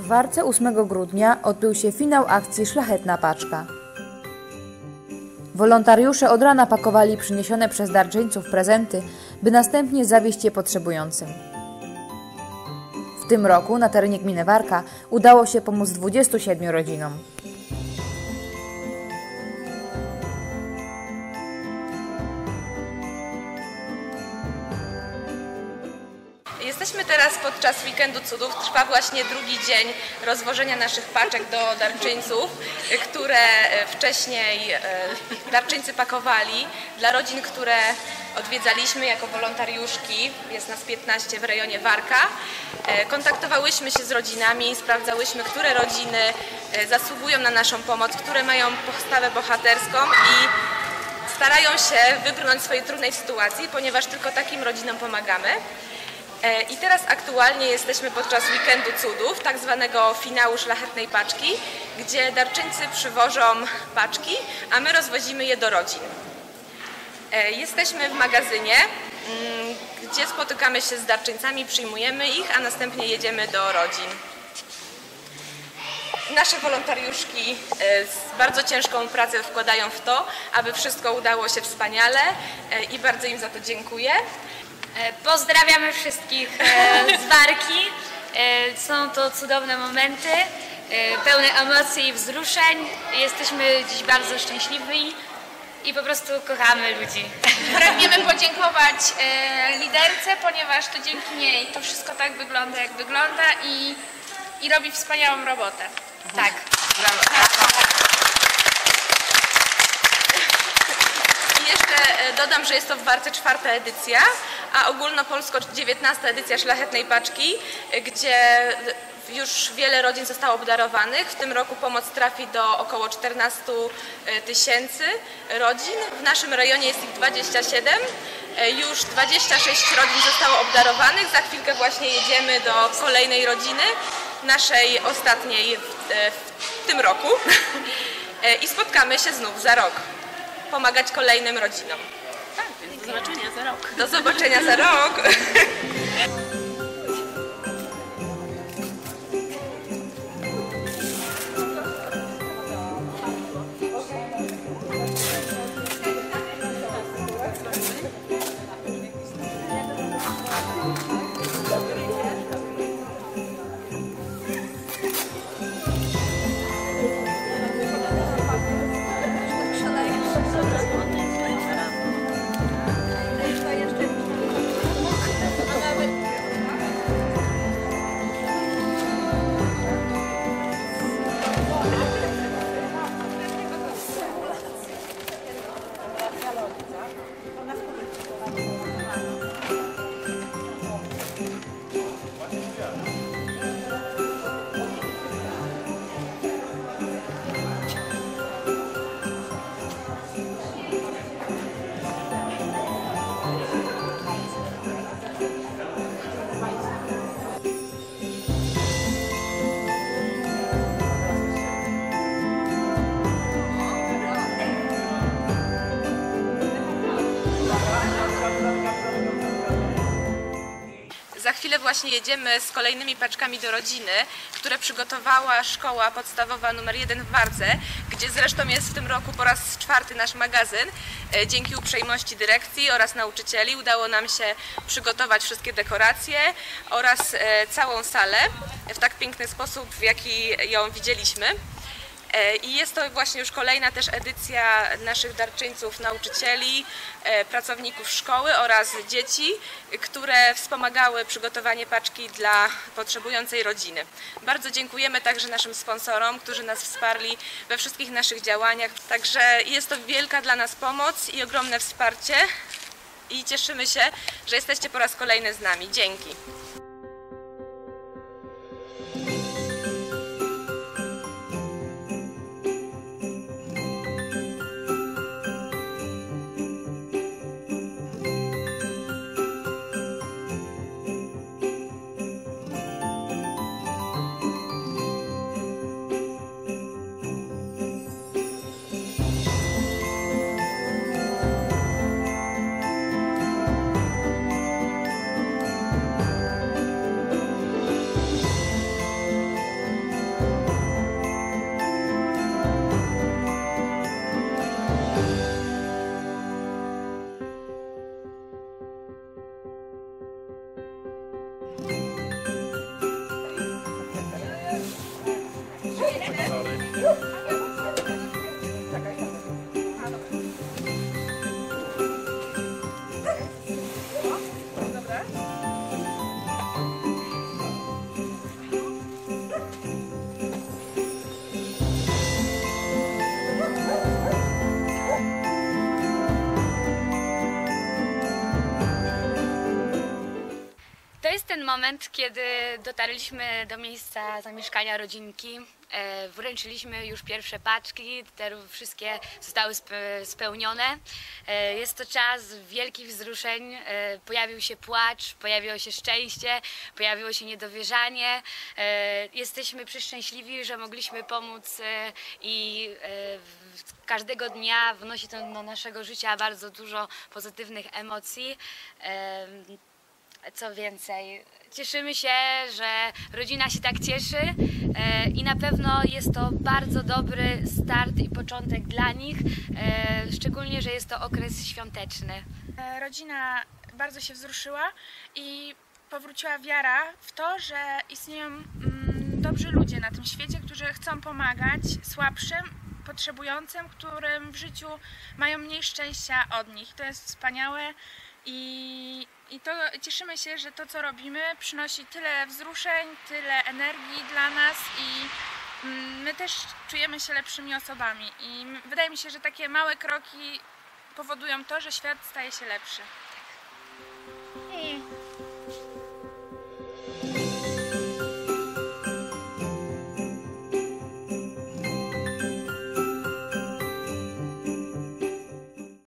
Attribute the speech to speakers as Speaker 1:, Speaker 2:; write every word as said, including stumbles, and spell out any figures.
Speaker 1: W Warce ósmego grudnia odbył się finał akcji Szlachetna Paczka. Wolontariusze od rana pakowali przyniesione przez darczyńców prezenty, by następnie zawieźć je potrzebującym. W tym roku na terenie gminy Warka udało się pomóc dwudziestu siedmiu rodzinom.
Speaker 2: Jesteśmy teraz podczas Weekendu Cudów. Trwa właśnie drugi dzień rozwożenia naszych paczek do darczyńców, które wcześniej darczyńcy pakowali dla rodzin, które odwiedzaliśmy jako wolontariuszki. Jest nas piętnaście w rejonie Warka. Kontaktowałyśmy się z rodzinami, sprawdzałyśmy, które rodziny zasługują na naszą pomoc, które mają postawę bohaterską i starają się wybrnąć z swojej trudnej sytuacji, ponieważ tylko takim rodzinom pomagamy. I teraz aktualnie jesteśmy podczas Weekendu Cudów, tak zwanego finału Szlachetnej Paczki, gdzie darczyńcy przywożą paczki, a my rozwozimy je do rodzin. Jesteśmy w magazynie, gdzie spotykamy się z darczyńcami, przyjmujemy ich, a następnie jedziemy do rodzin. Nasze wolontariuszki bardzo ciężką pracę wkładają w to, aby wszystko udało się wspaniale i bardzo im za to dziękuję.
Speaker 3: Pozdrawiamy wszystkich z Warki. Są to cudowne momenty, pełne emocji i wzruszeń. Jesteśmy dziś bardzo szczęśliwi i po prostu kochamy ludzi.
Speaker 4: Pragniemy podziękować liderce, ponieważ to dzięki niej to wszystko tak wygląda, jak wygląda i, i robi wspaniałą robotę. Tak. Brawo.
Speaker 2: Dodam, że jest to w Warce czwarta edycja, a ogólnopolsko dziewiętnasta edycja Szlachetnej Paczki, gdzie już wiele rodzin zostało obdarowanych. W tym roku pomoc trafi do około czternastu tysięcy rodzin. W naszym rejonie jest ich dwadzieścia siedem. Już dwadzieścia sześć rodzin zostało obdarowanych. Za chwilkę właśnie jedziemy do kolejnej rodziny, naszej ostatniej w, w tym roku. I spotkamy się znów za rok. Pomagać kolejnym rodzinom.
Speaker 4: Tak, więc do zobaczenia za rok.
Speaker 2: Do zobaczenia za rok. Za chwilę właśnie jedziemy z kolejnymi paczkami do rodziny, które przygotowała Szkoła Podstawowa numer jeden w Warce, gdzie zresztą jest w tym roku po raz czwarty nasz magazyn. Dzięki uprzejmości dyrekcji oraz nauczycieli udało nam się przygotować wszystkie dekoracje oraz całą salę w tak piękny sposób, w jaki ją widzieliśmy. I jest to właśnie już kolejna też edycja naszych darczyńców, nauczycieli, pracowników szkoły oraz dzieci, które wspomagały przygotowanie paczki dla potrzebującej rodziny. Bardzo dziękujemy także naszym sponsorom, którzy nas wsparli we wszystkich naszych działaniach. Także jest to wielka dla nas pomoc i ogromne wsparcie i cieszymy się, że jesteście po raz kolejny z nami. Dzięki.
Speaker 3: To jest ten moment, kiedy dotarliśmy do miejsca zamieszkania rodzinki. E, wręczyliśmy już pierwsze paczki, te wszystkie zostały spe, spełnione. E, jest to czas wielkich wzruszeń. E, pojawił się płacz, pojawiło się szczęście, pojawiło się niedowierzanie. E, jesteśmy przeszczęśliwi, że mogliśmy pomóc e, i e, każdego dnia wnosi to do naszego życia bardzo dużo pozytywnych emocji. E, Co więcej, cieszymy się, że rodzina się tak cieszy i na pewno jest to bardzo dobry start i początek dla nich, szczególnie, że jest to okres świąteczny.
Speaker 4: Rodzina bardzo się wzruszyła i powróciła wiara w to, że istnieją dobrzy ludzie na tym świecie, którzy chcą pomagać słabszym, potrzebującym, którym w życiu mają mniej szczęścia od nich. To jest wspaniałe. I, I to cieszymy się, że to, co robimy, przynosi tyle wzruszeń, tyle energii dla nas i my też czujemy się lepszymi osobami. I wydaje mi się, że takie małe kroki powodują to, że świat staje się lepszy.